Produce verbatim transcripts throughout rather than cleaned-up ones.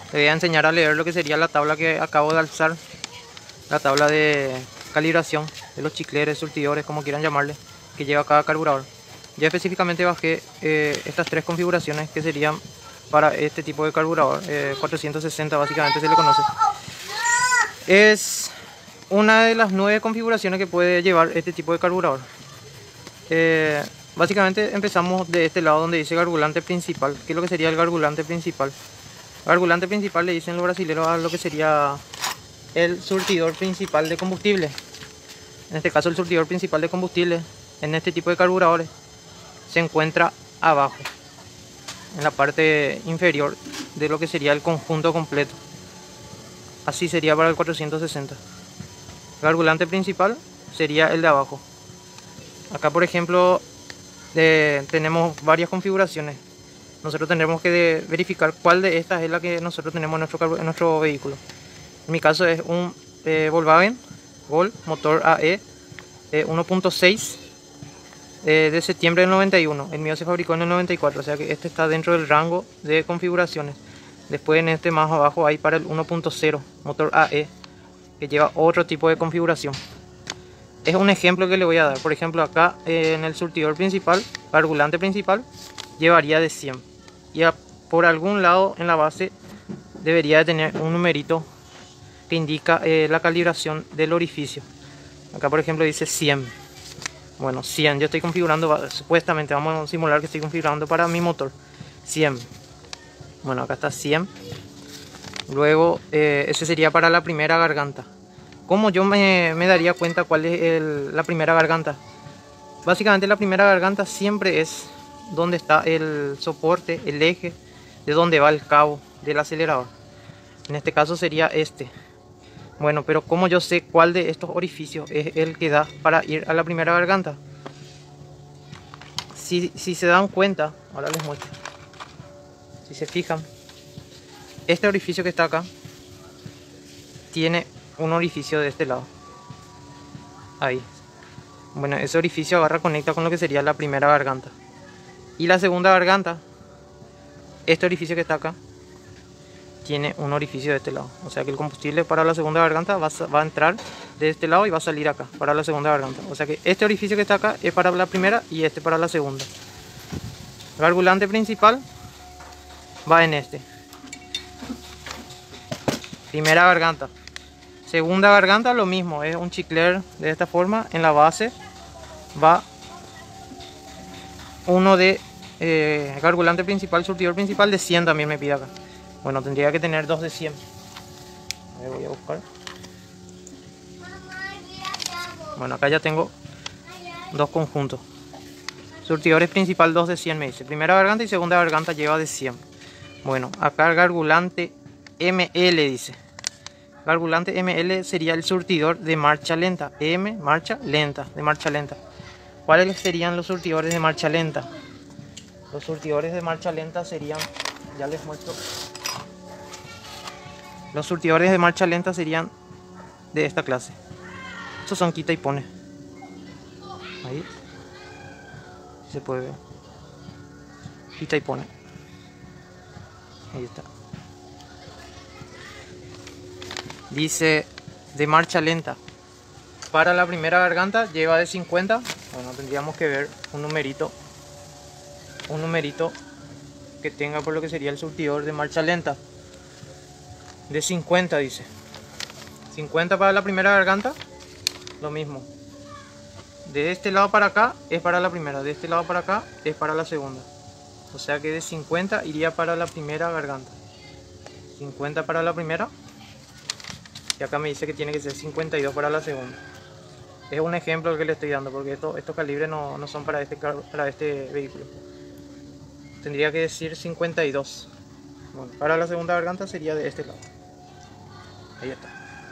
Le voy a enseñar a leer lo que sería la tabla que acabo de alzar, la tabla de calibración de los chicleres, surtidores, como quieran llamarle, que lleva cada carburador. Yo específicamente bajé eh, estas tres configuraciones que serían para este tipo de carburador, eh, cuatrocientos sesenta básicamente se le conoce. Es una de las nueve configuraciones que puede llevar este tipo de carburador. Eh, básicamente empezamos de este lado donde dice gargulante principal. ¿Qué es lo que sería el gargulante principal? Gargulante principal le dicen los brasileños a lo que sería el surtidor principal de combustible. En este caso el surtidor principal de combustible en este tipo de carburadores se encuentra abajo, en la parte inferior de lo que sería el conjunto completo. Así sería para el cuatrocientos sesenta. Gargulante principal sería el de abajo. Acá por ejemplo eh, tenemos varias configuraciones. Nosotros tendremos que de verificar cuál de estas es la que nosotros tenemos en nuestro, en nuestro vehículo. En mi caso es un eh, Volkswagen Gol motor A E eh, uno punto seis eh, de septiembre del noventa y uno. El mío se fabricó en el noventa y cuatro, o sea que este está dentro del rango de configuraciones. Después en este más abajo hay para el uno punto cero motor A E, que lleva otro tipo de configuración. Es un ejemplo que le voy a dar. Por ejemplo acá eh, en el surtidor principal, gargulante principal, llevaría de cien, y a, por algún lado en la base debería de tener un numerito que indica eh, la calibración del orificio. Acá por ejemplo dice cien. Bueno, cien, yo estoy configurando, supuestamente vamos a simular que estoy configurando para mi motor cien. Bueno, acá está cien. Luego eh, ese sería para la primera garganta. ¿Cómo yo me, me daría cuenta cuál es el, la primera garganta? Básicamente la primera garganta siempre es donde está el soporte, el eje de donde va el cabo del acelerador. En este caso sería este. Bueno, pero ¿cómo yo sé cuál de estos orificios es el que da para ir a la primera garganta? Si, si se dan cuenta, ahora les muestro. Si se fijan, este orificio que está acá tiene un orificio de este lado. Ahí. Bueno, ese orificio agarra, conecta con lo que sería la primera garganta. Y la segunda garganta, este orificio que está acá, tiene un orificio de este lado. O sea que el combustible para la segunda garganta va a, va a entrar de este lado y va a salir acá para la segunda garganta. O sea que este orificio que está acá es para la primera y este para la segunda. El gargulante principal va en este. Primera garganta. Segunda garganta lo mismo, es un chicler de esta forma. En la base va uno de eh, gargulante principal, surtidor principal de cien también me pide acá. Bueno, tendría que tener dos de cien. A ver, voy a buscar. Bueno, acá ya tengo dos conjuntos. Surtidores principal dos de cien me dice. Primera garganta y segunda garganta lleva de cien. Bueno, acá el gargulante M L dice. Gargulante M L sería el surtidor de marcha lenta. M, marcha lenta, de marcha lenta. ¿Cuáles serían los surtidores de marcha lenta? Los surtidores de marcha lenta serían, ya les muestro. Los surtidores de marcha lenta serían de esta clase. Estos son quita y pone. Ahí se puede ver. Quita y pone. Ahí está. Dice de marcha lenta. Para la primera garganta lleva de cincuenta. Bueno, tendríamos que ver un numerito. Un numerito que tenga por lo que sería el surtidor de marcha lenta. De cincuenta dice. cincuenta para la primera garganta. Lo mismo. De este lado para acá es para la primera. De este lado para acá es para la segunda. O sea que de cincuenta iría para la primera garganta. cincuenta para la primera. Y acá me dice que tiene que ser cincuenta y dos para la segunda. Es un ejemplo que le estoy dando, porque esto, estos calibres no, no son para este, para este vehículo. Tendría que decir cincuenta y dos. Bueno, para la segunda garganta sería de este lado. Ahí está.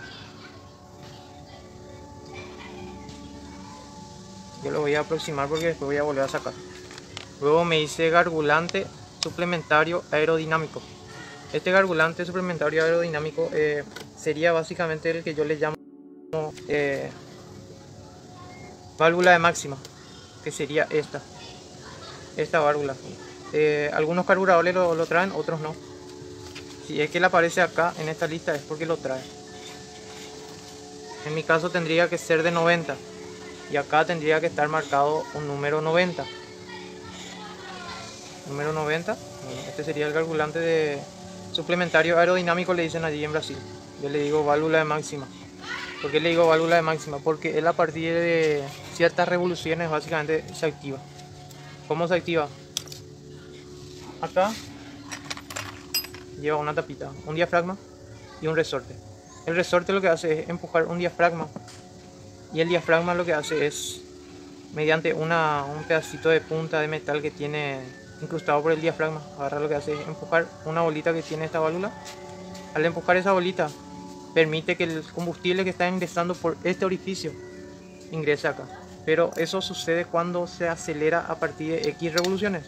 Yo lo voy a aproximar porque después voy a volver a sacar. Luego me dice gargulante suplementario aerodinámico. Este gargulante suplementario aerodinámico eh, sería básicamente el que yo le llamo eh, válvula de máxima, que sería esta. Esta válvula. Eh, algunos carburadores lo, lo traen, otros no. Si es que le aparece acá en esta lista es porque lo trae. En mi caso tendría que ser de noventa. Y acá tendría que estar marcado un número noventa. Número noventa. Este sería el calculante de suplementario aerodinámico, le dicen allí en Brasil. Yo le digo válvula de máxima. ¿Por qué le digo válvula de máxima? Porque él a partir de ciertas revoluciones básicamente se activa. ¿Cómo se activa? Acá lleva una tapita, un diafragma y un resorte. El resorte lo que hace es empujar un diafragma y el diafragma lo que hace es, mediante una, un pedacito de punta de metal que tiene incrustado por el diafragma, agarrar lo que hace es empujar una bolita que tiene esta válvula. Al empujar esa bolita permite que el combustible que está ingresando por este orificio ingrese acá, pero eso sucede cuando se acelera a partir de X revoluciones.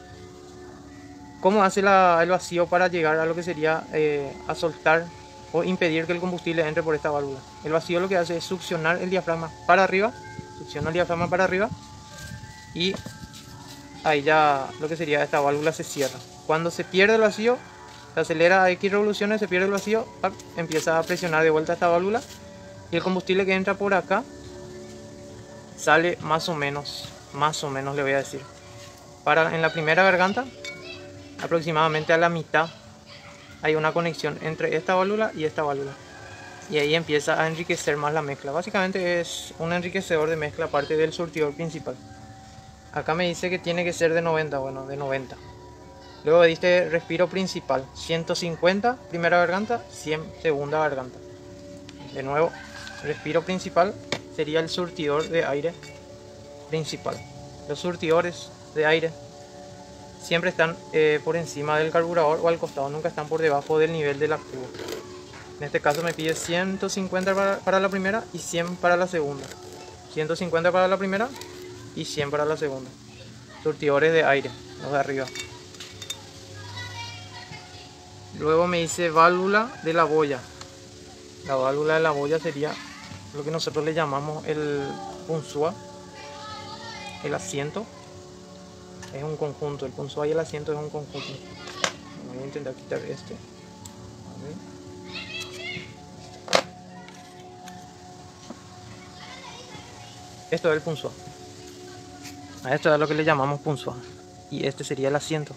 ¿Cómo hace la, el vacío para llegar a lo que sería eh, a soltar o impedir que el combustible entre por esta válvula? El vacío lo que hace es succionar el diafragma para arriba, succiona el diafragma para arriba y ahí ya lo que sería esta válvula se cierra. Cuando se pierde el vacío, se acelera a X revoluciones, se pierde el vacío, ¡pac!, empieza a presionar de vuelta esta válvula y el combustible que entra por acá sale más o menos, más o menos le voy a decir. Para en la primera garganta, aproximadamente a la mitad, hay una conexión entre esta válvula y esta válvula. Y ahí empieza a enriquecer más la mezcla. Básicamente es un enriquecedor de mezcla aparte del surtidor principal. Acá me dice que tiene que ser de noventa, bueno, de noventa. Luego dice respiro principal, ciento cincuenta primera garganta, cien segunda garganta. De nuevo, respiro principal sería el surtidor de aire principal. Los surtidores de aire siempre están eh, por encima del carburador o al costado, nunca están por debajo del nivel de la cuba. En este caso me pide ciento cincuenta para, para la primera y cien para la segunda. ciento cincuenta para la primera y cien para la segunda. Surtidores de aire, los de arriba. Luego me dice válvula de la boya. La válvula de la boya sería lo que nosotros le llamamos el punzúa, el asiento. Es un conjunto, el punzúa y el asiento es un conjunto. Voy a intentar quitar este. A ver. Esto es el punzúa. A esto es lo que le llamamos punzúa. Y este sería el asiento.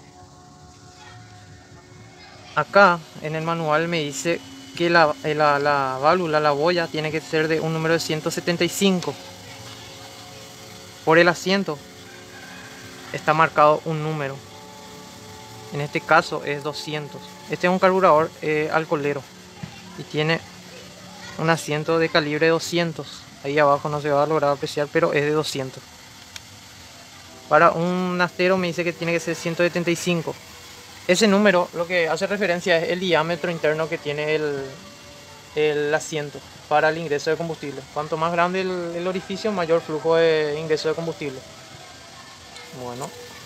Acá en el manual me dice que la, la, la válvula, la boya, tiene que ser de un número de ciento setenta y cinco. Por el asiento está marcado un número. En este caso es doscientos. Este es un carburador eh, alcoholero y tiene un asiento de calibre doscientos. Ahí abajo no se va a lograr apreciar, pero es de doscientos. Para un nastero me dice que tiene que ser ciento setenta y cinco. Ese número lo que hace referencia es el diámetro interno que tiene el, el asiento para el ingreso de combustible. Cuanto más grande el, el orificio, mayor flujo de ingreso de combustible. Bueno,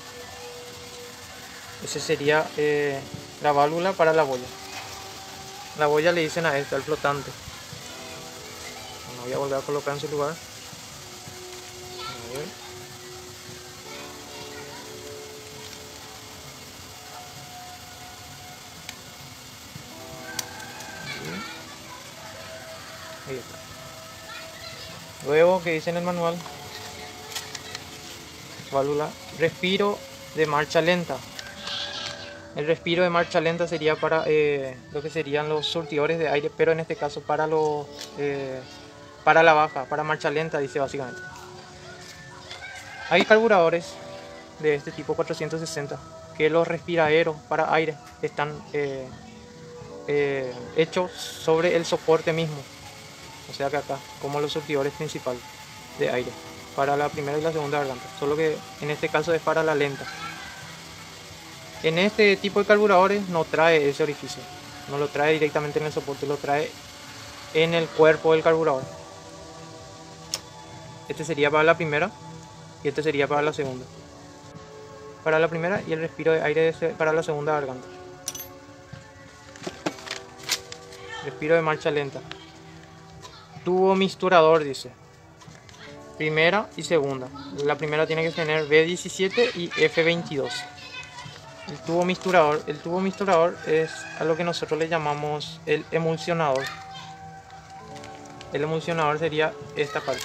ese sería eh, la válvula para la boya. La boya le dicen a esta, el flotante. Bueno, voy a volver a colocar en su lugar. A ver. Ahí está. Luego, que dice en el manual, válvula respiro de marcha lenta. El respiro de marcha lenta sería para eh, lo que serían los surtidores de aire, pero en este caso para los eh, para la baja, para marcha lenta, dice básicamente. Hay carburadores de este tipo cuatrocientos sesenta que los respiraderos para aire están eh, eh, hechos sobre el soporte mismo. O sea que acá, como los surtidores principales de aire, para la primera y la segunda garganta, solo que en este caso es para la lenta. En este tipo de carburadores no trae ese orificio, no lo trae directamente en el soporte, lo trae en el cuerpo del carburador. Este sería para la primera y este sería para la segunda. Para la primera y el respiro de aire para la segunda garganta. Respiro de marcha lenta. Tubo misturador, dice. Primera y segunda. La primera tiene que tener B diecisiete y F veintidós. El tubo misturador. El tubo misturador es a lo que nosotros le llamamos el emulsionador. El emulsionador sería esta parte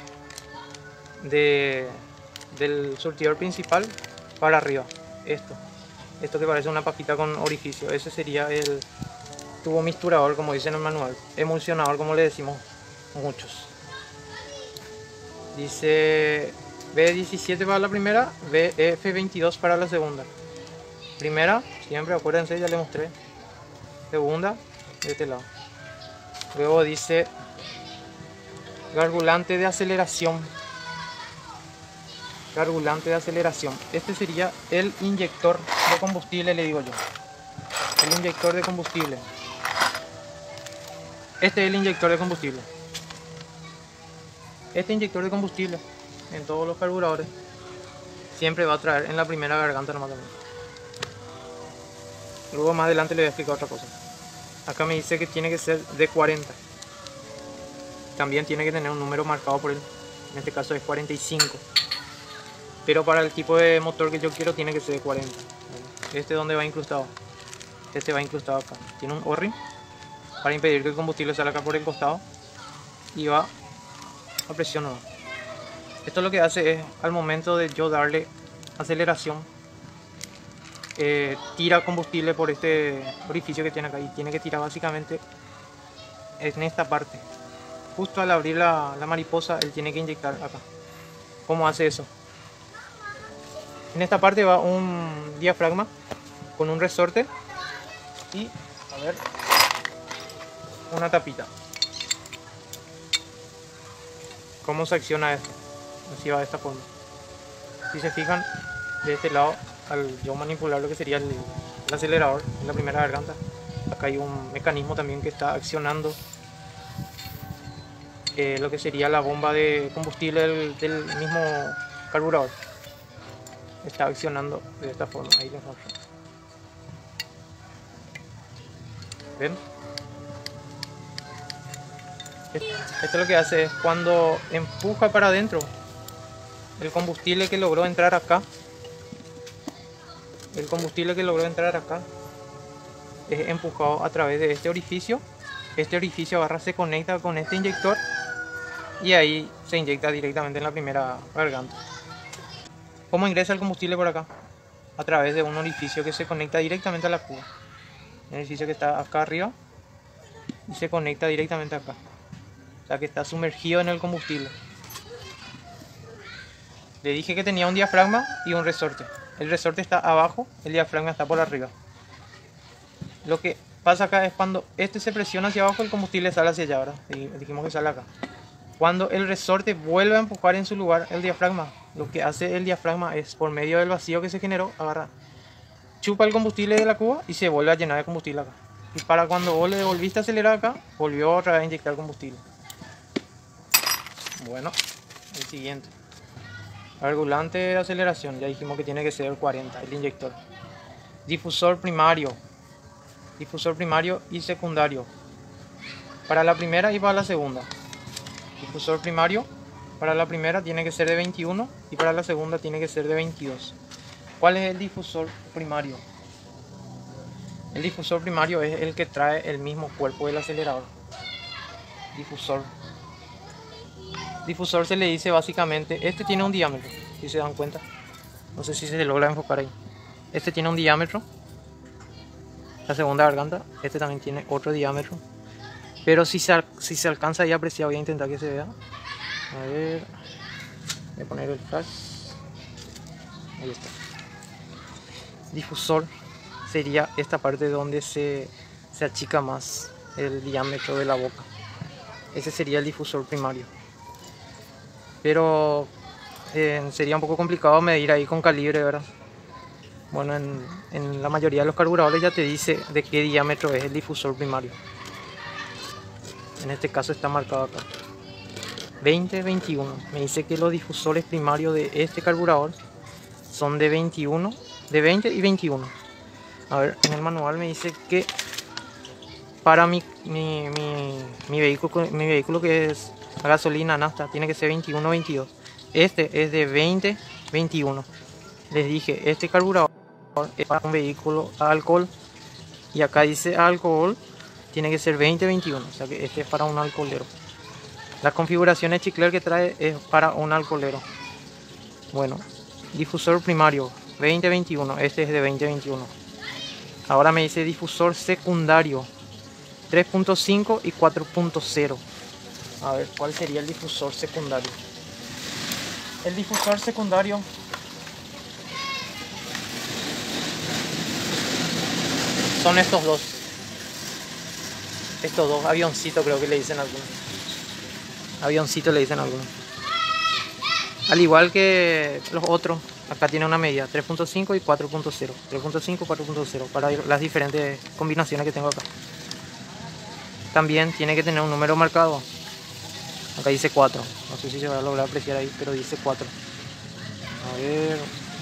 de, del surtidor principal para arriba. Esto. Esto que parece una pajita con orificio. Ese sería el tubo misturador, como dice en el manual. Emulsionador, como le decimos muchos. Dice B diecisiete para la primera, B F veintidós para la segunda. Primera, siempre acuérdense, ya le mostré. Segunda, de este lado. Luego dice gargulante de aceleración. Gargulante de aceleración. Este sería el inyector de combustible, le digo yo. El inyector de combustible. Este es el inyector de combustible. Este inyector de combustible en todos los carburadores siempre va a traer en la primera garganta nomás también. Luego más adelante le voy a explicar otra cosa. Acá me dice que tiene que ser de cuarenta. También tiene que tener un número marcado por él. En este caso es cuarenta y cinco. Pero para el tipo de motor que yo quiero tiene que ser de cuarenta. Este es donde va incrustado. Este va incrustado acá. Tiene un O-ring para impedir que el combustible salga acá por el costado. Y va a presión nueva. Esto lo que hace es, al momento de yo darle aceleración, eh, tira combustible por este orificio que tiene acá. Y tiene que tirar básicamente en esta parte. Justo al abrir la, la mariposa, él tiene que inyectar acá. ¿Cómo hace eso? En esta parte va un diafragma con un resorte y, a ver, una tapita. ¿Cómo se acciona esto? Así va de esta forma. Si se fijan, de este lado, al yo manipular lo que sería el, el acelerador en la primera garganta, acá hay un mecanismo también que está accionando eh, lo que sería la bomba de combustible del, del mismo carburador. Está accionando de esta forma. Ahí les muestro. ¿Ven? Esto lo que hace es, cuando empuja para adentro el combustible que logró entrar acá, el combustible que logró entrar acá es empujado a través de este orificio. Este orificio agarra, se conecta con este inyector y ahí se inyecta directamente en la primera garganta. ¿Cómo ingresa el combustible por acá? A través de un orificio que se conecta directamente a la cuba. Un orificio que está acá arriba y se conecta directamente acá. O sea que está sumergido en el combustible. Le dije que tenía un diafragma y un resorte. El resorte está abajo, el diafragma está por arriba. Lo que pasa acá es cuando este se presiona hacia abajo, el combustible sale hacia allá, ¿verdad? Y dijimos que sale acá. Cuando el resorte vuelve a empujar en su lugar el diafragma, lo que hace el diafragma es, por medio del vacío que se generó, agarra, chupa el combustible de la cuba y se vuelve a llenar de combustible acá. Y para cuando vos le devolviste a acelerar acá, volvió otra vez a inyectar combustible. Bueno, el siguiente. Regulante de aceleración, ya dijimos que tiene que ser el cuarenta, el inyector. Difusor primario. Difusor primario y secundario. Para la primera y para la segunda. Difusor primario para la primera tiene que ser de veintiuno y para la segunda tiene que ser de veintidós. ¿Cuál es el difusor primario? El difusor primario es el que trae el mismo cuerpo del acelerador. Difusor. Difusor se le dice básicamente, este tiene un diámetro, si se dan cuenta. No sé si se logra enfocar ahí. Este tiene un diámetro. La segunda garganta, este también tiene otro diámetro. Pero si se, si se alcanza ahí a apreciar, voy a intentar que se vea. A ver, voy a poner el flash. Ahí está. Difusor sería esta parte donde se, se achica más el diámetro de la boca. Ese sería el difusor primario. Pero eh, sería un poco complicado medir ahí con calibre, ¿verdad? Bueno, en, en la mayoría de los carburadores ya te dice de qué diámetro es el difusor primario. En este caso está marcado acá. veinte, veintiuno. Me dice que los difusores primarios de este carburador son de veintiuno, de veinte y veintiuno. A ver, en el manual me dice que para mi, mi, mi, mi, vehículo, mi vehículo que es a gasolina, nafta, tiene que ser veintiuno, veintidós. Este es de veinte, veintiuno. Les dije, este carburador es para un vehículo a alcohol, y acá dice alcohol, tiene que ser veinte veintiuno, o sea que este es para un alcoholero. Las configuraciones chicler que trae es para un alcoholero. Bueno, difusor primario veinte veintiuno, este es de veinte veintiuno. Ahora me dice difusor secundario tres punto cinco y cuatro punto cero. A ver, ¿cuál sería el difusor secundario? El difusor secundario son estos dos. Estos dos, avioncitos creo que le dicen algunos. Avioncito le dicen algunos. Al igual que los otros, acá tiene una medida tres punto cinco y cuatro punto cero. tres punto cinco y cuatro punto cero para las diferentes combinaciones que tengo acá. También tiene que tener un número marcado. Acá dice cuatro. No sé si se va a lograr apreciar ahí, pero dice cuatro. A ver.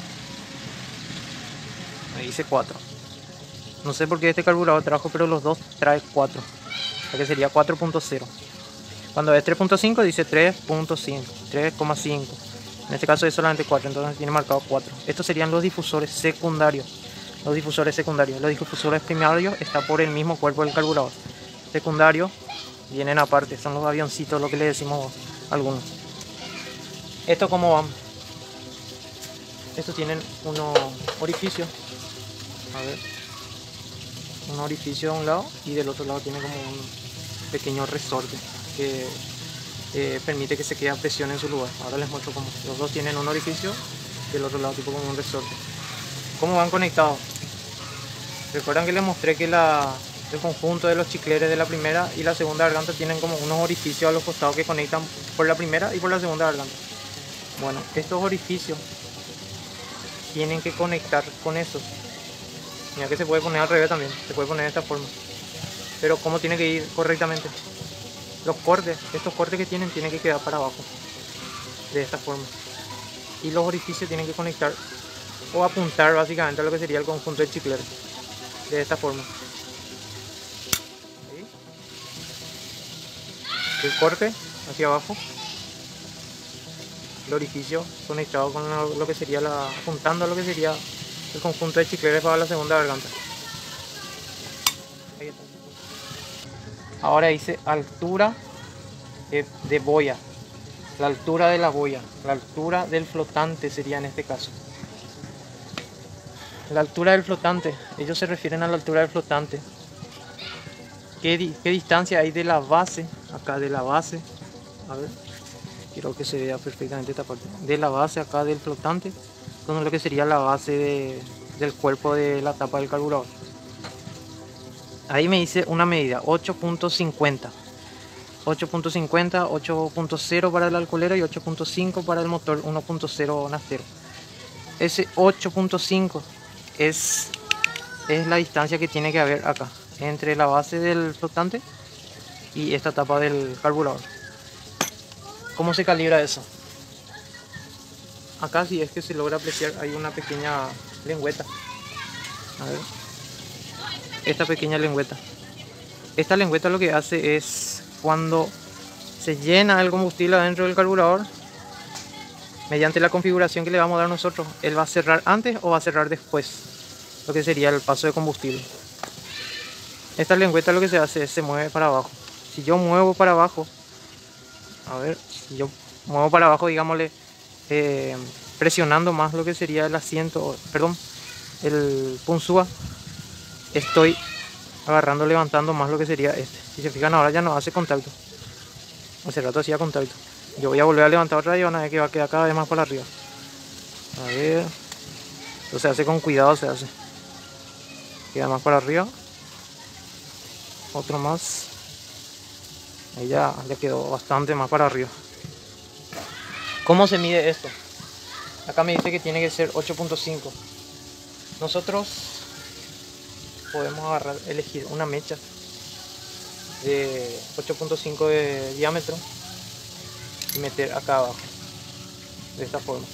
Ahí dice cuatro. No sé por qué este carburador trajo, pero los dos trae cuatro. O sea que sería cuatro punto cero. Cuando es tres punto cinco dice tres punto cinco, tres coma cinco. En este caso es solamente cuatro, entonces tiene marcado cuatro. Estos serían los difusores secundarios. Los difusores secundarios. Los difusores primarios están por el mismo cuerpo del carburador. Secundarios vienen aparte, son los avioncitos, lo que le decimos a algunos. ¿Esto cómo van? Estos tienen unos orificios. A ver. Un orificio de un lado y del otro lado tiene como un pequeño resorte que eh, permite que se quede a presión en su lugar. Ahora les muestro cómo. Los dos tienen un orificio y del otro lado tipo como un resorte. ¿Cómo van conectados? Recuerdan que les mostré que la, el conjunto de los chicleres de la primera y la segunda garganta tienen como unos orificios a los costados que conectan por la primera y por la segunda garganta. Bueno, estos orificios tienen que conectar con esos. Mira que se puede poner al revés también, se puede poner de esta forma. Pero cómo tiene que ir correctamente. Los cortes, estos cortes que tienen, tienen que quedar para abajo. De esta forma. Y los orificios tienen que conectar o apuntar básicamente a lo que sería el conjunto del chicler. De esta forma. ¿Sí? El corte hacia abajo. El orificio conectado con lo que sería la, apuntando a lo que sería el conjunto de chicleres para la segunda garganta. Ahí está. Ahora dice altura de, de boya, la altura de la boya, la altura del flotante sería en este caso. La altura del flotante, ellos se refieren a la altura del flotante. ¿Qué, qué distancia hay de la base, acá de la base? A ver, quiero que se vea perfectamente esta parte. De la base acá del flotante, con lo que sería la base de, del cuerpo de la tapa del carburador. Ahí me dice una medida, ocho punto cincuenta. ocho punto cincuenta, ocho punto cero para el alcoholero y ocho punto cinco para el motor uno punto cero naftero. Ese ocho punto cinco es, es la distancia que tiene que haber acá, entre la base del flotante y esta tapa del carburador. ¿Cómo se calibra eso? Acá si es que se logra apreciar, hay una pequeña lengüeta. A ver. Esta pequeña lengüeta. Esta lengüeta lo que hace es cuando se llena el combustible adentro del carburador, mediante la configuración que le vamos a dar nosotros, él va a cerrar antes o va a cerrar después, lo que sería el paso de combustible. Esta lengüeta lo que se hace es se mueve para abajo. Si yo muevo para abajo, a ver, si yo muevo para abajo, digámosle, eh, presionando más lo que sería el asiento, perdón, el punzúa, estoy agarrando, levantando más lo que sería este. Si se fijan ahora ya no hace contacto. Hace rato hacía contacto. Yo voy a volver a levantar otra vez y van a ver que va a quedar cada vez más para arriba. A ver. Esto se hace con cuidado, se hace. Queda más para arriba. Otro más. Ahí ya, ya quedó bastante más para arriba. ¿Cómo se mide esto? Acá me dice que tiene que ser ocho punto cinco. Nosotros podemos agarrar, elegir una mecha de ocho punto cinco de diámetro y meter acá abajo de esta forma.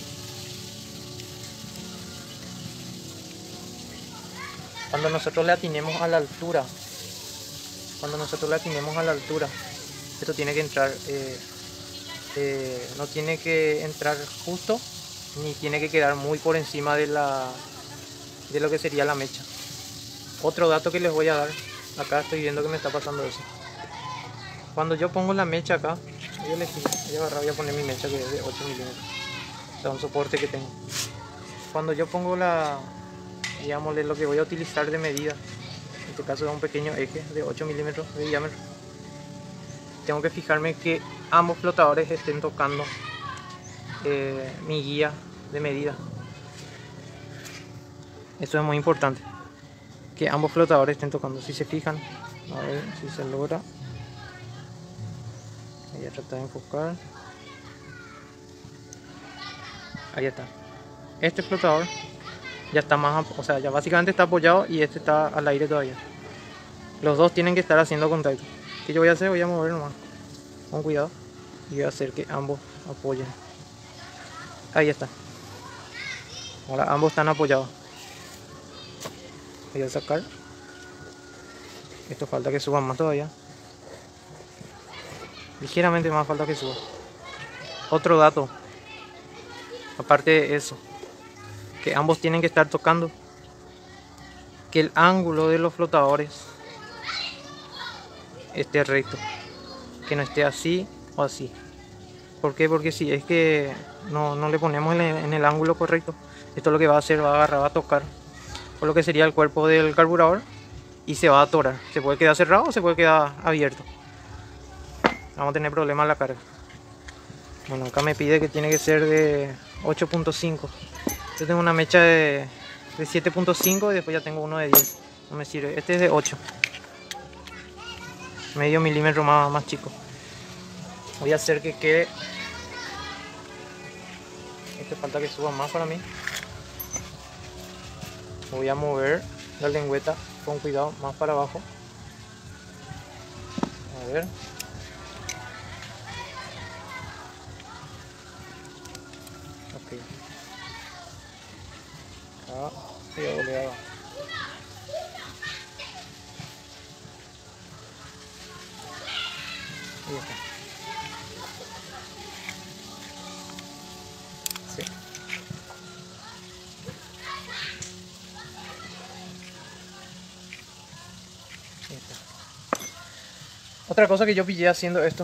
Cuando nosotros le atinemos a la altura, cuando nosotros le atinemos a la altura, esto tiene que entrar, eh, eh, no tiene que entrar justo, ni tiene que quedar muy por encima de la de lo que sería la mecha. Otro dato que les voy a dar, acá estoy viendo que me está pasando eso. Cuando yo pongo la mecha acá, voy a elegir, voy a agarrar, voy a poner mi mecha que es de ocho milímetros. O sea, un soporte que tengo. Cuando yo pongo la, digamos, lo que voy a utilizar de medida, en este caso es un pequeño eje de ocho milímetros de diámetro, tengo que fijarme que ambos flotadores estén tocando eh, mi guía de medida. Eso es muy importante, que ambos flotadores estén tocando. Si se fijan, a ver si se logra. Voy a tratar de enfocar. Ahí está. Este flotador ya está más, o sea, ya básicamente está apoyado y este está al aire todavía. Los dos tienen que estar haciendo contacto. ¿Qué yo voy a hacer? Voy a mover nomás con cuidado y voy a hacer que ambos apoyen. Ahí está. Ahora ambos están apoyados. Voy a sacar. Esto falta que suban más todavía. Ligeramente más falta que suba. Otro dato, aparte de eso, que ambos tienen que estar tocando, que el ángulo de los flotadores esté recto, que no esté así o así. ¿Por qué? Porque si es que no, no le ponemos en el, en el ángulo correcto, esto lo que va a hacer, va a agarrar, va a tocar por lo que sería el cuerpo del carburador y se va a atorar. Se puede quedar cerrado o se puede quedar abierto. Vamos a tener problemas en la carga. Bueno, acá me pide que tiene que ser de ocho punto cinco. Yo tengo una mecha de, de siete punto cinco y después ya tengo uno de diez. No me sirve. Este es de ocho. Medio milímetro más, más chico. Voy a hacer que quede. Este falta que suba más para mí. Voy a mover la lengüeta con cuidado más para abajo. A ver. Ok. Acá voy a volver abajo. Ahí está. Sí. Ahí está. Otra cosa que yo pillé haciendo esto,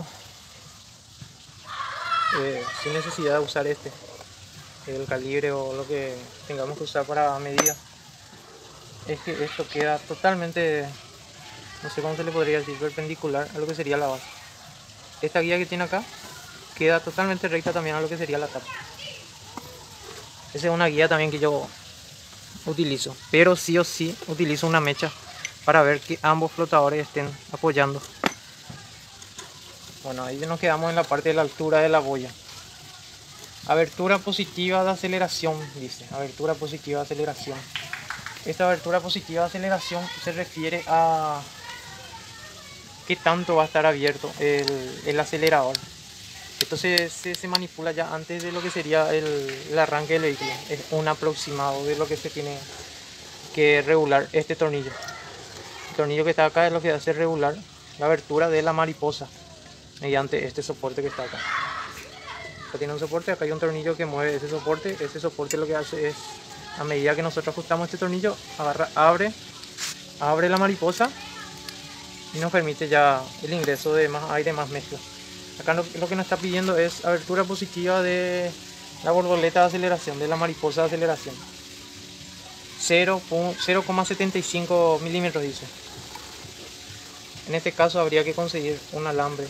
eh, sin necesidad de usar este, el calibre o lo que tengamos que usar para medida, es que esto queda totalmente, no sé cómo se le podría decir, perpendicular a lo que sería la base. Esta guía que tiene acá queda totalmente recta también a lo que sería la tapa. Esa es una guía también que yo utilizo, pero sí o sí utilizo una mecha para ver que ambos flotadores estén apoyando. Bueno, ahí nos quedamos en la parte de la altura de la boya. Abertura positiva de aceleración, dice. Abertura positiva de aceleración. Esta abertura positiva de aceleración se refiere a qué tanto va a estar abierto el, el acelerador. Esto se, se, se manipula ya antes de lo que sería el, el arranque del vehículo. Es un aproximado de lo que se tiene que regular este tornillo. El tornillo que está acá es lo que hace regular la abertura de la mariposa mediante este soporte que está acá. Acá tiene un soporte, acá hay un tornillo que mueve ese soporte. Ese soporte lo que hace es, a medida que nosotros ajustamos este tornillo, agarra, abre, abre la mariposa y nos permite ya el ingreso de más aire, más mezcla. Acá lo, lo que nos está pidiendo es abertura positiva de la borboleta de aceleración, de la mariposa de aceleración. cero coma setenta y cinco milímetros dice. En este caso habría que conseguir un alambre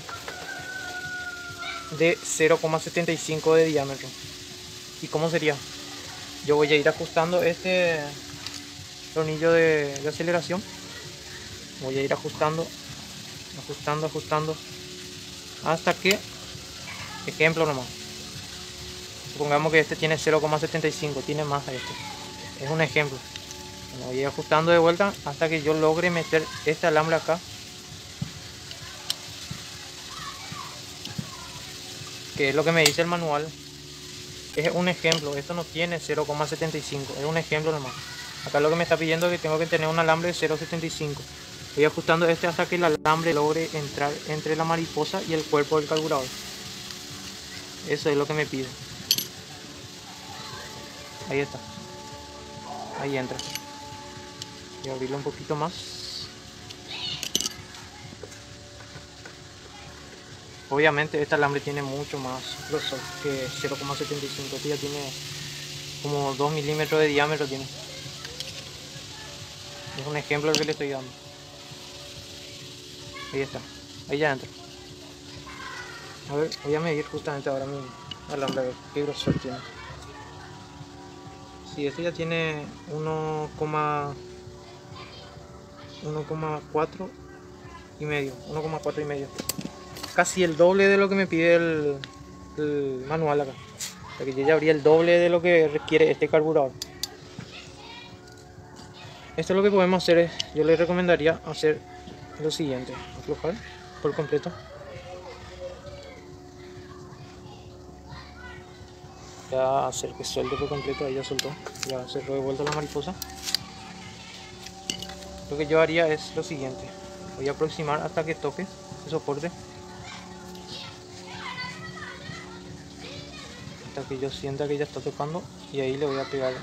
de cero coma setenta y cinco de diámetro. ¿Y cómo sería? Yo voy a ir ajustando este tornillo de, de aceleración. Voy a ir ajustando, ajustando, ajustando hasta que, ejemplo nomás, supongamos que este tiene cero coma setenta y cinco, tiene más a este. Es un ejemplo. Bueno, voy a ir ajustando de vuelta hasta que yo logre meter este alambre acá, que es lo que me dice el manual. Es un ejemplo, esto no tiene cero coma setenta y cinco, es un ejemplo nomás. Acá lo que me está pidiendo es que tengo que tener un alambre de cero coma setenta y cinco. Voy ajustando este hasta que el alambre logre entrar entre la mariposa y el cuerpo del carburador. Eso es lo que me pide. Ahí está. Ahí entra. Voy a abrirlo un poquito más. Obviamente este alambre tiene mucho más grosor que cero coma setenta y cinco. Este ya tiene como dos milímetros de diámetro tiene. Es un ejemplo que le estoy dando. Ahí está, ahí ya entra. A ver, voy a medir justamente ahora mi alambre, a ver qué grosor tiene. Sí, este ya tiene uno coma cuatro y medio, uno coma cuatro y medio. Casi el doble de lo que me pide el, el manual acá. O sea que yo ya habría el doble de lo que requiere este carburador. Esto es lo que podemos hacer, es, yo les recomendaría hacer lo siguiente: aflojar por completo. Ya hacer que suelte por completo, ahí ya soltó, ya cerró de vuelta la mariposa. Lo que yo haría es lo siguiente: voy a aproximar hasta que toque el soporte, hasta que yo sienta que ya está tocando, y ahí le voy a pegar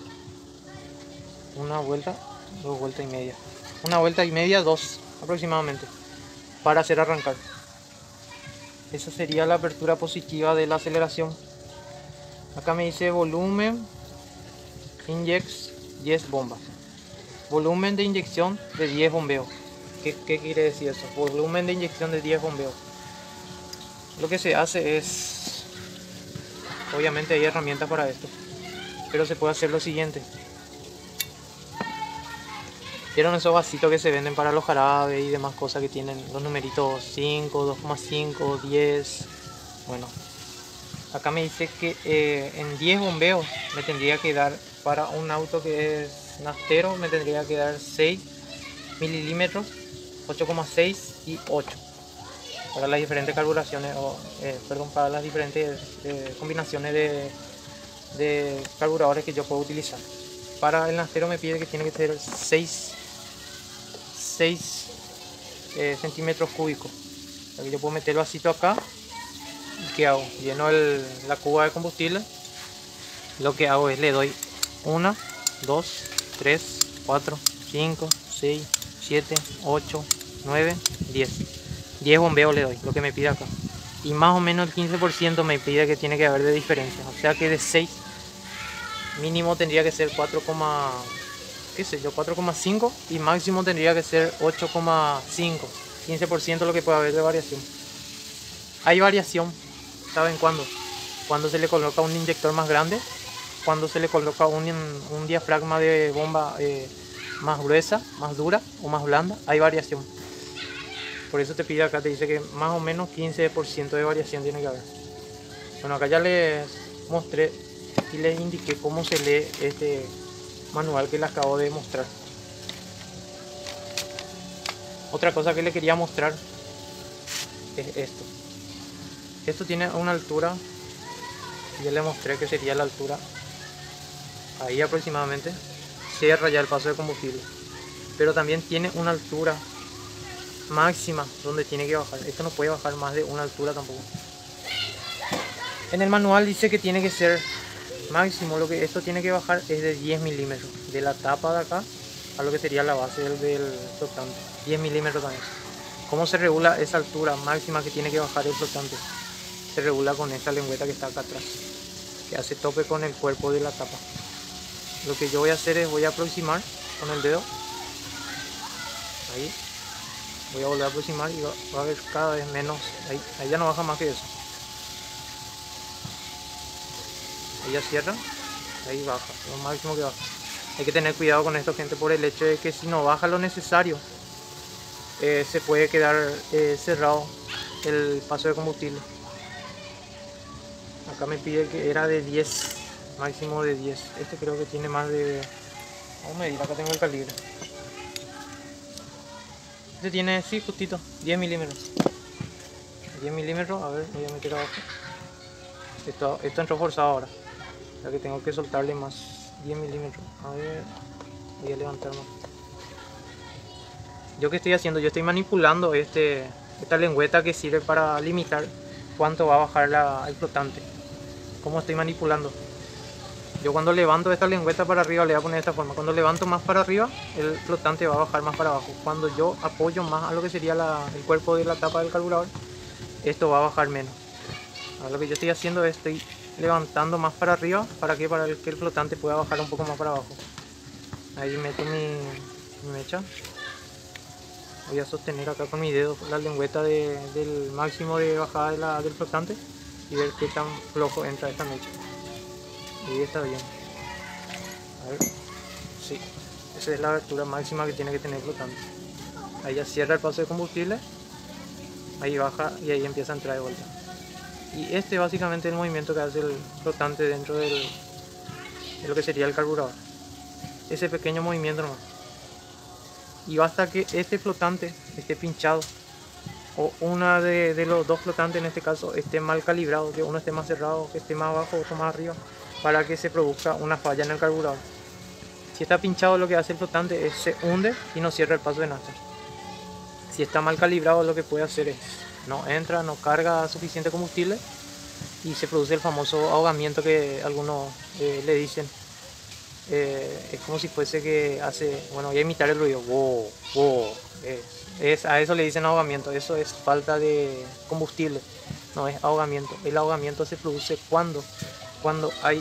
una vuelta, dos vueltas y media, una vuelta y media, dos aproximadamente, para hacer arrancar. Esa sería la apertura positiva de la aceleración. Acá me dice volumen injects diez bombas, volumen de inyección de diez bombeos. ¿Qué, qué quiere decir eso? Volumen de inyección de diez bombeos. Lo que se hace es, obviamente hay herramientas para esto, pero se puede hacer lo siguiente. ¿Vieron esos vasitos que se venden para los jarabes y demás cosas que tienen los numeritos cinco, dos coma cinco, diez? Bueno, acá me dice que eh, en diez bombeos me tendría que dar, para un auto que es nastero, me tendría que dar seis milímetros, ocho coma seis y ocho. Para las diferentes carburaciones, o, eh, perdón, para las diferentes eh, combinaciones de, de carburadores que yo puedo utilizar. Para el nastero me pide que tiene que ser seis eh, centímetros cúbicos. O sea que yo puedo meter el vasito acá. ¿Y qué hago? Lleno el, la cuba de combustible. Lo que hago es le doy uno, dos, tres, cuatro, cinco, seis, siete, ocho, nueve, diez. diez bombeos le doy, lo que me pide acá. Y más o menos el quince por ciento me pide que tiene que haber de diferencia. O sea que de seis mínimo tendría que ser cuatro, qué sé yo, cuatro coma cinco, y máximo tendría que ser ocho coma cinco. quince por ciento lo que puede haber de variación. Hay variación, ¿saben cuándo? Cuando se le coloca un inyector más grande, cuando se le coloca un, un diafragma de bomba eh, más gruesa, más dura o más blanda, hay variación. Por eso te pide acá, te dice que más o menos quince por ciento de variación tiene que haber. Bueno, acá ya les mostré y les indiqué cómo se lee este manual que les acabo de mostrar. Otra cosa que les quería mostrar es esto. Esto tiene una altura, ya les mostré que sería la altura ahí aproximadamente, cierra ya el paso de combustible, pero también tiene una altura máxima donde tiene que bajar. Esto no puede bajar más de una altura tampoco. En el manual dice que tiene que ser máximo, lo que esto tiene que bajar es de diez milímetros, de la tapa de acá a lo que sería la base del, del flotante, diez milímetros también. ¿Cómo se regula esa altura máxima que tiene que bajar el flotante? Se regula con esta lengüeta que está acá atrás, que hace tope con el cuerpo de la tapa. Lo que yo voy a hacer es voy a aproximar con el dedo, ahí voy a volver a aproximar y va, va a ver cada vez menos, ahí, ahí ya no baja más que eso. Ahí ya cierra, ahí baja, lo máximo que baja. Hay que tener cuidado con esto, gente, por el hecho de que si no baja lo necesario, eh, se puede quedar eh, cerrado el paso de combustible. Acá me pide que era de diez, máximo de diez. Este creo que tiene más de... Vamos a medir, acá tengo el calibre. Este tiene, sí, justito, diez milímetros. diez milímetros, a ver, voy a meter abajo. Esto, esto entró forzado ahora. O sea que tengo que soltarle más, diez milímetros. A ver, voy a levantar más. Yo qué estoy haciendo, yo estoy manipulando este, esta lengüeta que sirve para limitar cuánto va a bajar la, el flotante. ¿Cómo estoy manipulando? Yo cuando levanto esta lengüeta para arriba, le voy a poner de esta forma. Cuando levanto más para arriba, el flotante va a bajar más para abajo. Cuando yo apoyo más a lo que sería la, el cuerpo de la tapa del carburador, esto va a bajar menos. Ahora lo que yo estoy haciendo es estoy levantando más para arriba. ¿Para qué? Para que el flotante pueda bajar un poco más para abajo. Ahí meto mi, mi mecha. Voy a sostener acá con mi dedo la lengüeta de, del máximo de bajada de la, del flotante y ver qué tan flojo entra esta mecha. Y está bien. A ver. Sí. Esa es la abertura máxima que tiene que tener el flotante. Ahí ya cierra el paso de combustible. Ahí baja y ahí empieza a entrar de vuelta. Y este básicamente es el movimiento que hace el flotante dentro del, de lo que sería el carburador. Ese pequeño movimiento nomás. Y basta que este flotante esté pinchado o una de, de los dos flotantes en este caso esté mal calibrado, que uno esté más cerrado, que esté más abajo, otro más arriba, para que se produzca una falla en el carburador. Si está pinchado, lo que hace el flotante es se hunde y no cierra el paso de nafta. Si está mal calibrado, lo que puede hacer es no entra, no carga suficiente combustible y se produce el famoso ahogamiento que algunos eh, le dicen. Eh, es como si fuese que hace, bueno, voy a imitar el ruido, wow, wow, es, es, a eso le dicen ahogamiento. Eso es falta de combustible, no es ahogamiento. El ahogamiento se produce cuando, cuando hay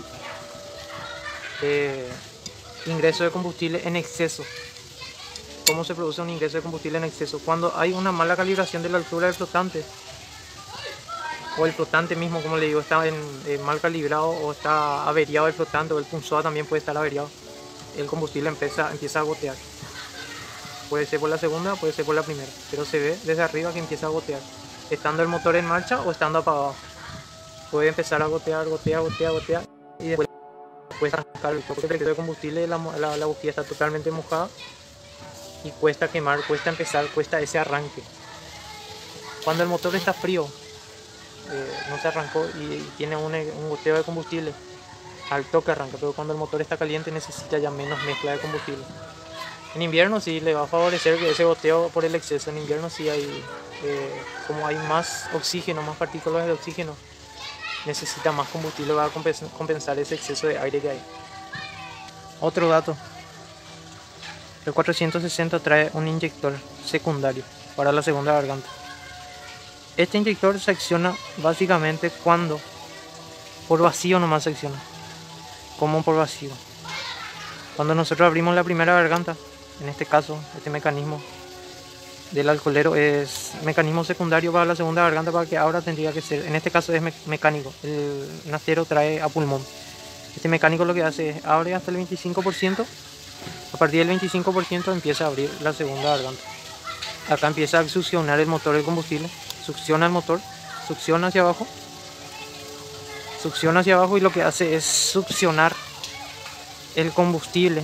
eh, ingreso de combustible en exceso. ¿Cómo se produce un ingreso de combustible en exceso? Cuando hay una mala calibración de la altura del flotante, o el flotante mismo, como le digo, está en, eh, mal calibrado, o está averiado el flotante, o el punzoa también puede estar averiado. El combustible empieza, empieza a gotear. Puede ser por la segunda, puede ser por la primera, pero se ve desde arriba que empieza a gotear, estando el motor en marcha o estando apagado. Puede empezar a gotear, gotear, gotear, gotear, y después cuesta sacar el poco de combustible. La, la, la bujía está totalmente mojada y cuesta quemar, cuesta empezar, cuesta ese arranque. Cuando el motor está frío, Eh, no se arrancó y, y tiene un, un goteo de combustible, al toque arranca, pero cuando el motor está caliente necesita ya menos mezcla de combustible. En invierno sí le va a favorecer que ese goteo por el exceso. En invierno sí hay, eh, como hay más oxígeno, más partículas de oxígeno, necesita más combustible para compensar ese exceso de aire que hay. Otro dato, el cuatrocientos sesenta trae un inyector secundario para la segunda garganta. Este inyector se acciona básicamente cuando por vacío nomás se acciona. Como por vacío. Cuando nosotros abrimos la primera garganta, en este caso, este mecanismo del alcoholero es mecanismo secundario para la segunda garganta, para que ahora tendría que ser, en este caso es me mecánico. El naftiero trae a pulmón. Este mecánico lo que hace es abre hasta el veinticinco por ciento. A partir del veinticinco por ciento empieza a abrir la segunda garganta. Acá empieza a succionar el motor del combustible. Succiona el motor, succiona hacia abajo, succiona hacia abajo y lo que hace es succionar el combustible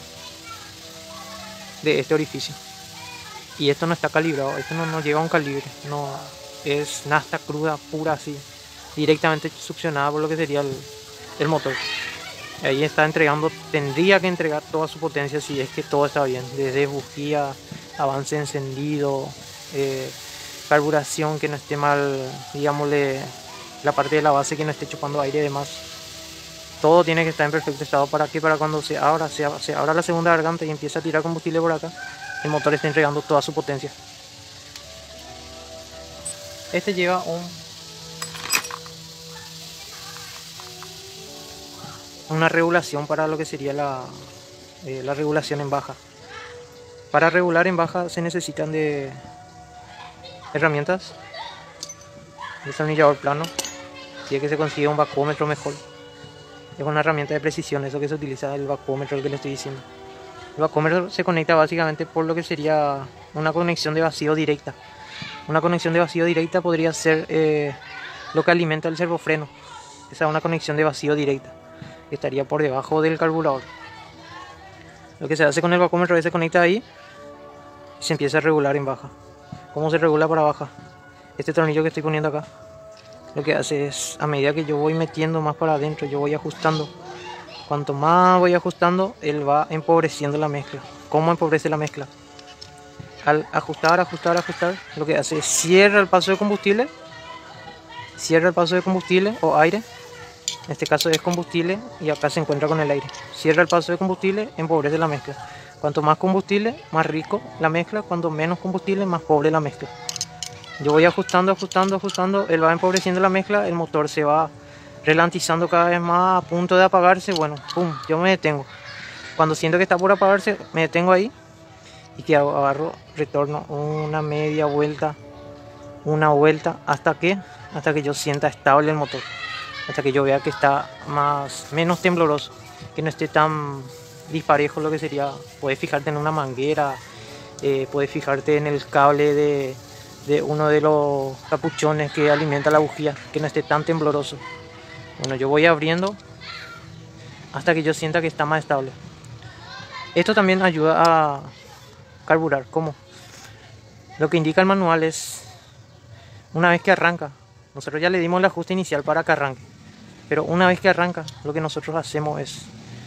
de este orificio. Y esto no está calibrado, esto no, no llega a un calibre, no es nafta cruda, pura así, directamente succionada por lo que sería el, el motor. Ahí está entregando, tendría que entregar toda su potencia si es que todo está bien, desde bujía, avance encendido, eh, carburación que no esté mal, digámosle, la parte de la base que no esté chupando aire y demás. Todo tiene que estar en perfecto estado para que para cuando se abra, se, se abra la segunda garganta y empiece a tirar combustible por acá, el motor está entregando toda su potencia. Este lleva un una regulación para lo que sería la, eh, la regulación en baja. Para regular en baja se necesitan de herramientas, destornillador plano, si es que se consigue un vacuómetro mejor. Es una herramienta de precisión, eso que se utiliza, el vacuómetro, el que le estoy diciendo. El vacuómetro se conecta básicamente por lo que sería una conexión de vacío directa. Una conexión de vacío directa podría ser eh, lo que alimenta el servofreno. Esa es una conexión de vacío directa, que estaría por debajo del carburador. Lo que se hace con el vacuómetro es que se conecta ahí y se empieza a regular en baja. ¿Cómo se regula para baja? Este tornillo que estoy poniendo acá, lo que hace es, a medida que yo voy metiendo más para adentro, yo voy ajustando. Cuanto más voy ajustando, él va empobreciendo la mezcla. ¿Cómo empobrece la mezcla? Al ajustar, ajustar, ajustar, lo que hace es cierra el paso de combustible, cierra el paso de combustible o aire, En este caso es combustible y acá se encuentra con el aire. Cierra el paso de combustible, empobrece la mezcla. Cuanto más combustible, más rico la mezcla. Cuanto menos combustible, más pobre la mezcla. Yo voy ajustando, ajustando, ajustando. Él va empobreciendo la mezcla. El motor se va ralentizando cada vez más a punto de apagarse. Bueno, pum, yo me detengo. Cuando siento que está por apagarse, me detengo ahí. ¿Y que hago? Agarro, retorno una media vuelta, una vuelta, hasta que, hasta que yo sienta estable el motor. Hasta que yo vea que está más, menos tembloroso, que no esté tan disparejo lo que sería. Puedes fijarte en una manguera, eh, puedes fijarte en el cable de, de uno de los capuchones que alimenta la bujía, que no esté tan tembloroso. Bueno, yo voy abriendo hasta que yo sienta que está más estable. Esto también ayuda a carburar. ¿Cómo? Lo que indica el manual es, una vez que arranca, nosotros ya le dimos el ajuste inicial para que arranque, pero una vez que arranca, lo que nosotros hacemos es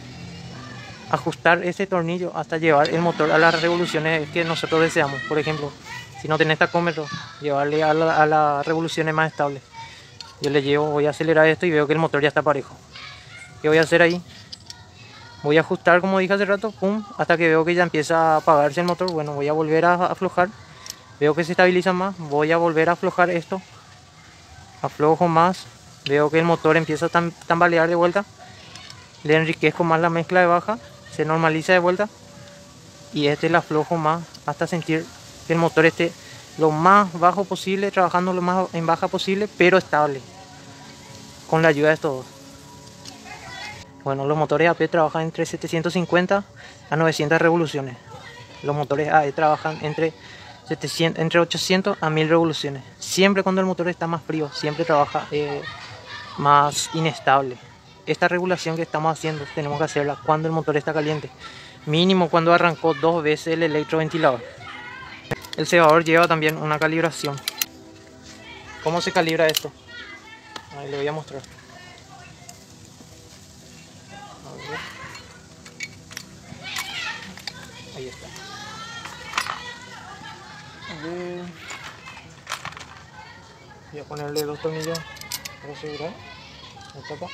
ajustar ese tornillo hasta llevar el motor a las revoluciones que nosotros deseamos. Por ejemplo, si no tenés tacómetro, llevarle a, la, a las revoluciones más estables. Yo le llevo, voy a acelerar esto y veo que el motor ya está parejo. ¿Qué voy a hacer ahí? Voy a ajustar, como dije hace rato, pum, hasta que veo que ya empieza a apagarse el motor. Bueno, voy a volver a aflojar. Veo que se estabiliza más, voy a volver a aflojar esto. Aflojo más, veo que el motor empieza a tam tambalear de vuelta. Le enriquezco más la mezcla de baja, se normaliza de vuelta. Y este le aflojo más hasta sentir que el motor esté lo más bajo posible, trabajando lo más en baja posible, pero estable, con la ayuda de estos dos. Bueno, los motores A P trabajan entre setecientos cincuenta a novecientas revoluciones. Los motores A E trabajan entre, setecientos, entre ochocientos a mil revoluciones. Siempre cuando el motor está más frío, siempre trabaja eh, más inestable. Esta regulación que estamos haciendo tenemos que hacerla cuando el motor está caliente. Mínimo cuando arrancó dos veces el electroventilador. El cebador lleva también una calibración. ¿Cómo se calibra esto? Ahí le voy a mostrar. Ahí está. Voy a ponerle dos tornillos para asegurar. Hasta acá.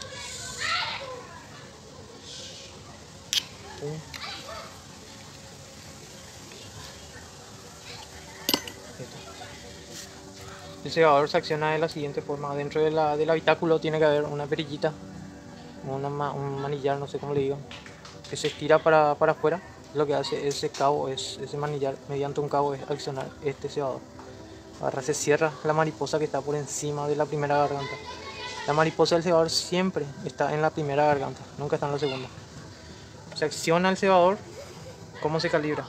El cebador se acciona de la siguiente forma. Dentro de la, del habitáculo tiene que haber una perillita, una, un manillar, no sé cómo le digo, que se estira para, para afuera. Lo que hace ese cabo, es ese manillar, mediante un cabo, es accionar este cebador. Ahora se cierra la mariposa que está por encima de la primera garganta. La mariposa del cebador siempre está en la primera garganta, nunca está en la segunda. Se acciona el cebador. ¿Cómo se calibra?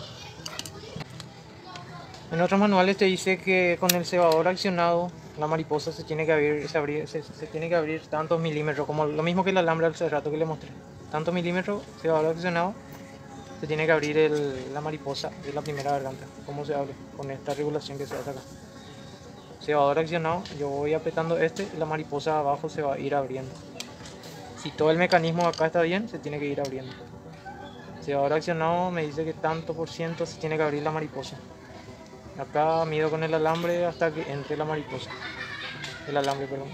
En otros manuales te dice que con el cebador accionado la mariposa se tiene que abrir, se, abrir, se, se tiene que abrir tantos milímetros, como lo mismo que el alambre hace rato que le mostré. Tantos milímetros, cebador accionado, se tiene que abrir el, la mariposa de la primera garganta. ¿Cómo se abre? Con esta regulación que se hace acá. Cebador accionado, yo voy apretando este y la mariposa abajo se va a ir abriendo. Si todo el mecanismo acá está bien, se tiene que ir abriendo. Cebador accionado me dice que tanto por ciento se tiene que abrir la mariposa. Acá mido con el alambre hasta que entre la mariposa. El alambre, perdón.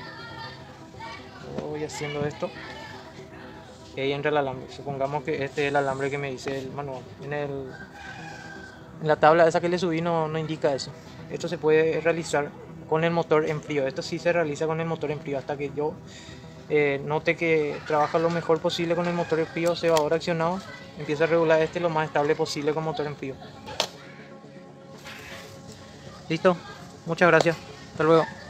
Voy haciendo esto. Y ahí entra el alambre. Supongamos que este es el alambre que me dice el manual. En, el, en la tabla esa que le subí no, no indica eso. Esto se puede realizar con el motor en frío. Esto sí se realiza con el motor en frío. Hasta que yo eh, note que trabaja lo mejor posible con el motor en frío, cebador accionado, empieza a regular este lo más estable posible con motor en frío. Listo, muchas gracias, hasta luego.